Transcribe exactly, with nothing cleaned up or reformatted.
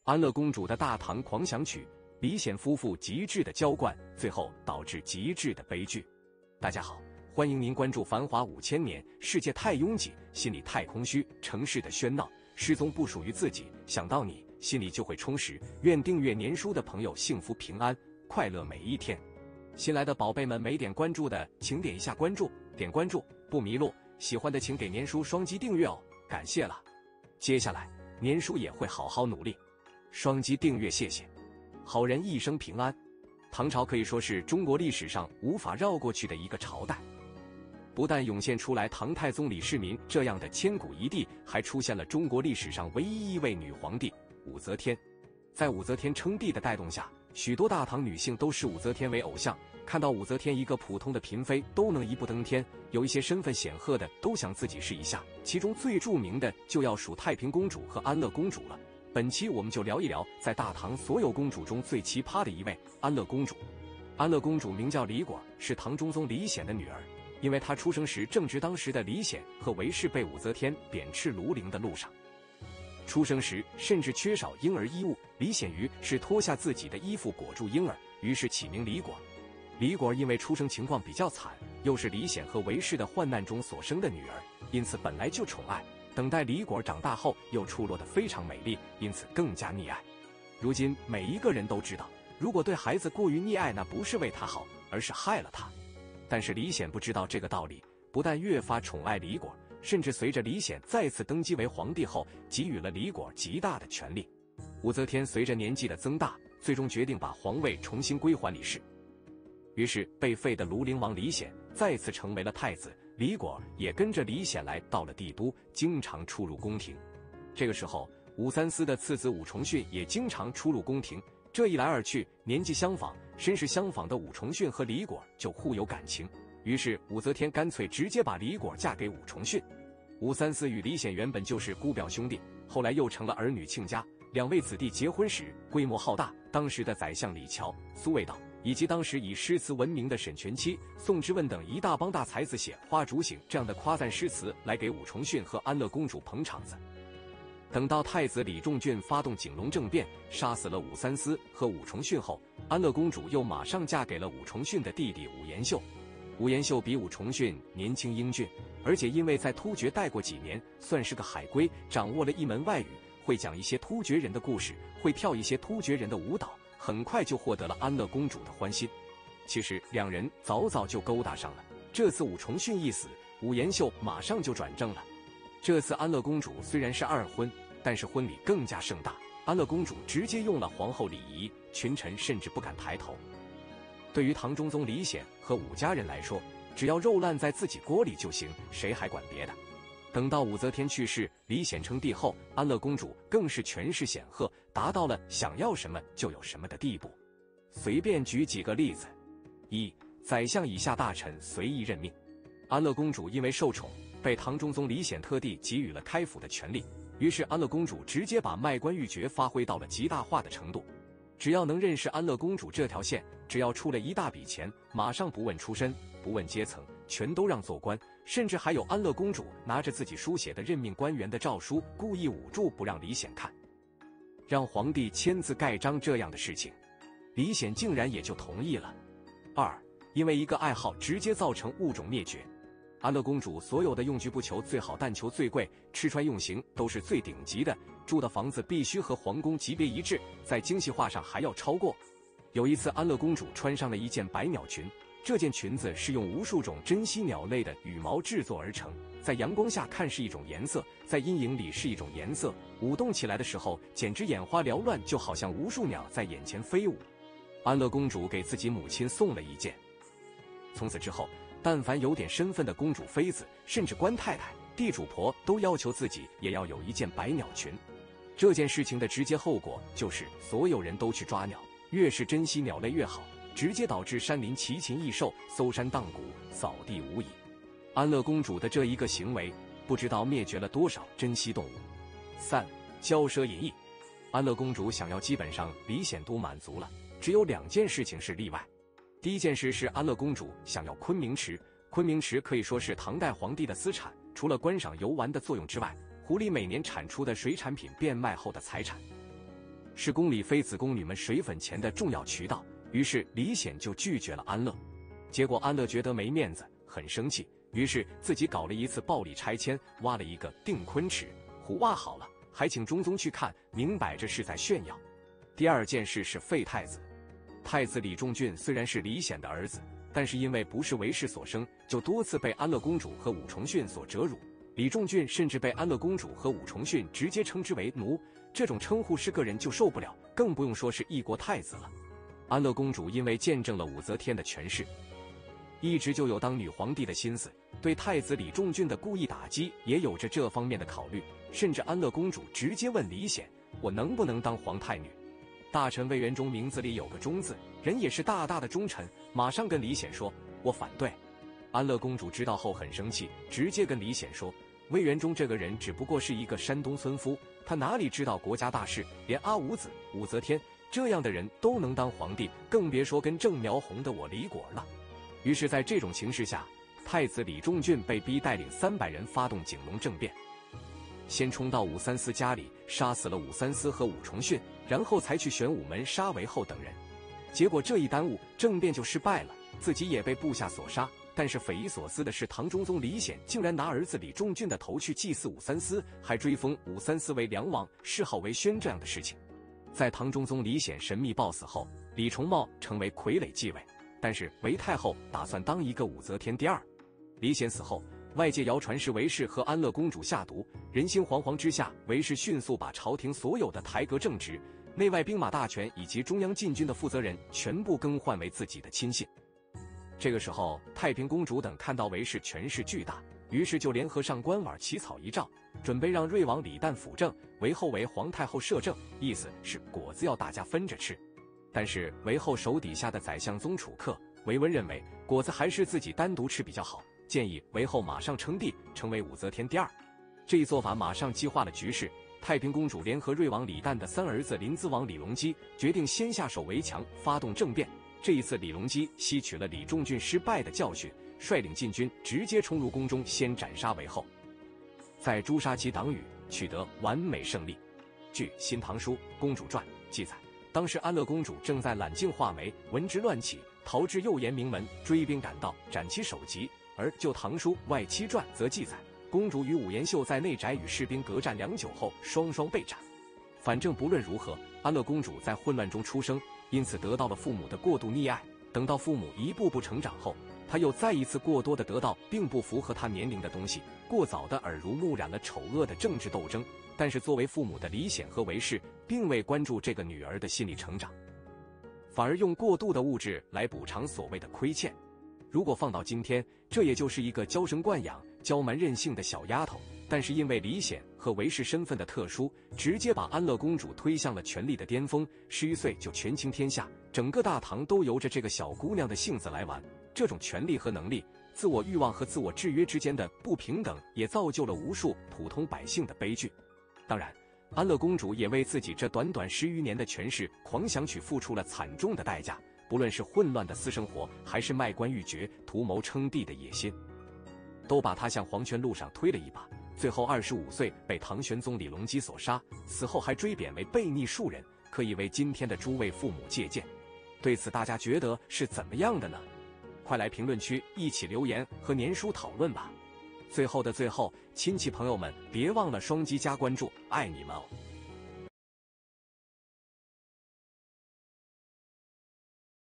安乐公主的大唐狂想曲，李显夫妇极致的娇惯，最后导致极致的悲剧。大家好，欢迎您关注《繁华五千年》。世界太拥挤，心里太空虚，城市的喧闹，失踪不属于自己，想到你，心里就会充实。愿订阅年书的朋友幸福平安，快乐每一天。新来的宝贝们，没点关注的，请点一下关注，点关注不迷路。喜欢的请给年书双击订阅哦，感谢了。接下来，年书也会好好努力。双击订阅，谢谢。好人一生平安。唐朝可以说是中国历史上无法绕过去的一个朝代，不但涌现出来唐太宗李世民这样的千古一帝，还出现了中国历史上唯一一位女皇帝武则天。在武则天称帝的带动下，许多大唐女性都视武则天为偶像，看到武则天一个普通的嫔妃都能一步登天，有一些身份显赫的都想自己试一下，其中最著名的就要数太平公主和安乐公主了。本期我们就聊一聊在大唐所有公主中最奇葩的一位安乐公主。安乐公主名叫李果，是唐中宗李显的女儿。因为她出生时正值当时的李显和韦氏被武则天贬斥庐陵的路上，出生时甚至缺少婴儿衣物，李显于是脱下自己的衣服裹住婴儿，于是起名李果。李果因为出生情况比较惨，又是李显和韦氏的患难中所生的女儿，因此本来就宠爱。等待李果长大后又出落得非常美丽，因此更加溺爱。如今每一个人都知道，如果对孩子过于溺爱，那不是为他好，而是害了他。但是李显不知道这个道理，不但越发宠爱李果，甚至随着李显再次登基为皇帝后，给予了李果极大的权力。武则天随着年纪的增大，最终决定把皇位重新归还李氏。于是被废的庐陵王李显再次成为了太子，李果也跟着李显来到了帝都，经常出入宫廷。这个时候，武三思的次子武重训也经常出入宫廷。这一来二去，年纪相仿、身世相仿的武重训和李果就互有感情。于是武则天干脆直接把李果嫁给武重训。武三思与李显原本就是姑表兄弟，后来又成了儿女亲家。两位子弟结婚时规模浩大，当时的宰相李峤、苏味道以及当时以诗词闻名的沈佺期、宋之问等一大帮大才子写《花烛醒》这样的夸赞诗词来给武重训和安乐公主捧场子。等到太子李仲俊发动景龙政变，杀死了武三思和武重训后，安乐公主又马上嫁给了武重训的弟弟武延秀。武延秀比武重训年轻英俊，而且因为在突厥待过几年，算是个海归，掌握了一门外语，会讲一些突厥人的故事，会跳一些突厥人的舞蹈，很快就获得了安乐公主的欢心。其实两人早早就勾搭上了，这次武重训一死，武延秀马上就转正了。这次安乐公主虽然是二婚，但是婚礼更加盛大，安乐公主直接用了皇后礼仪，群臣甚至不敢抬头。对于唐中宗李显和武家人来说，只要肉烂在自己锅里就行，谁还管别的。等到武则天去世，李显称帝后，安乐公主更是权势显赫，达到了想要什么就有什么的地步。随便举几个例子：一、宰相以下大臣随意任命。安乐公主因为受宠，被唐中宗李显特地给予了开府的权利，于是安乐公主直接把卖官鬻爵发挥到了极大化的程度。只要能认识安乐公主这条线，只要出了一大笔钱，马上不问出身，不问阶层，全都让做官。甚至还有安乐公主拿着自己书写的任命官员的诏书，故意捂住不让李显看，让皇帝签字盖章这样的事情，李显竟然也就同意了。二、因为一个爱好直接造成物种灭绝。安乐公主所有的用具不求最好，但求最贵，吃穿用行都是最顶级的，住的房子必须和皇宫级别一致，在精细化上还要超过。有一次，安乐公主穿上了一件百鸟裙，这件裙子是用无数种珍稀鸟类的羽毛制作而成，在阳光下看是一种颜色，在阴影里是一种颜色，舞动起来的时候简直眼花缭乱，就好像无数鸟在眼前飞舞。安乐公主给自己母亲送了一件，从此之后，但凡有点身份的公主妃子，甚至官太太、地主婆，都要求自己也要有一件百鸟裙。这件事情的直接后果就是所有人都去抓鸟，越是珍稀鸟类越好，直接导致山林奇禽异兽，搜山荡谷，扫地无遗。安乐公主的这一个行为，不知道灭绝了多少珍稀动物。三、骄奢淫逸。安乐公主想要基本上李显都满足了，只有两件事情是例外。第一件事是安乐公主想要昆明池，昆明池可以说是唐代皇帝的私产，除了观赏游玩的作用之外，湖里每年产出的水产品变卖后的财产。《 是宫里妃子宫女们水粉钱的重要渠道。于是李显就拒绝了安乐。结果安乐觉得没面子，很生气，于是自己搞了一次暴力拆迁，挖了一个定坤池，虎挖好了，还请中宗去看，明摆着是在炫耀。第二件事是废太子。太子李仲俊虽然是李显的儿子，但是因为不是韦氏所生，就多次被安乐公主和武重训所折辱。李仲俊甚至被安乐公主和武重训直接称之为奴，这种称呼是个人就受不了，更不用说是一国太子了。安乐公主因为见证了武则天的权势，一直就有当女皇帝的心思，对太子李仲俊的故意打击也有着这方面的考虑，甚至安乐公主直接问李显：“我能不能当皇太女？”大臣魏元忠名字里有个忠字，人也是大大的忠臣，马上跟李显说：“我反对。”安乐公主知道后很生气，直接跟李显说：“魏元忠这个人只不过是一个山东村夫，他哪里知道国家大事？连阿五子、武则天这样的人都能当皇帝，更别说跟正苗红的我李果了。”于是在这种情势下，太子李仲俊被逼带领三百人发动景龙政变，先冲到武三思家里，杀死了武三思和武重训，然后才去玄武门杀韦后等人。结果这一耽误，政变就失败了，自己也被部下所杀。但是匪夷所思的是，唐中宗李显竟然拿儿子李仲俊的头去祭祀武三思，还追封武三思为梁王，谥号为宣。这样的事情，在唐中宗李显神秘暴死后，李重茂成为傀儡继位，但是韦太后打算当一个武则天第二。李显死后，外界谣传是韦氏和安乐公主下毒，人心惶惶之下，韦氏迅速把朝廷所有的台阁正职、内外兵马大权以及中央禁军的负责人全部更换为自己的亲信。这个时候，太平公主等看到韦氏权势巨大，于是就联合上官婉起草遗诏，准备让瑞王李旦辅政，韦后为皇太后摄政，意思是果子要大家分着吃。但是韦后手底下的宰相宗楚客韦文认为果子还是自己单独吃比较好，建议韦后马上称帝，成为武则天第二。这一做法马上激化了局势，太平公主联合瑞王李旦的三儿子临淄王李隆基，决定先下手为强，发动政变。这一次李隆基吸取了李仲俊失败的教训，率领禁军直接冲入宫中，先斩杀韦后，在诛杀其党羽，取得完美胜利。据《新唐书·公主传》记载，当时安乐公主正在揽镜画眉，闻之乱起，逃至右延明门，追兵赶到，斩其首级。而就《唐书·外戚传》则记载，公主与武延秀在内宅与士兵隔战良久后，双双被斩。反正不论如何，安乐公主在混乱中出生，因此得到了父母的过度溺爱。等到父母一步步成长后，她又再一次过多的得到并不符合她年龄的东西，过早的耳濡目染了丑恶的政治斗争。但是作为父母的李显和韦氏并未关注这个女儿的心理成长，反而用过度的物质来补偿所谓的亏欠。如果放到今天，这也就是一个娇生惯养、娇蛮任性的小丫头，但是因为李显和韦氏身份的特殊，直接把安乐公主推向了权力的巅峰，十余岁就权倾天下，整个大唐都由着这个小姑娘的性子来玩。这种权力和能力、自我欲望和自我制约之间的不平等，也造就了无数普通百姓的悲剧。当然，安乐公主也为自己这短短十余年的权势狂想曲付出了惨重的代价，不论是混乱的私生活，还是卖官鬻爵、图谋称帝的野心，都把她向黄泉路上推了一把。最后二十五岁被唐玄宗李隆基所杀，死后还追贬为悖逆庶人，可以为今天的诸位父母借鉴。对此大家觉得是怎么样的呢？快来评论区一起留言和年叔讨论吧。最后的最后，亲戚朋友们别忘了双击加关注，爱你们哦。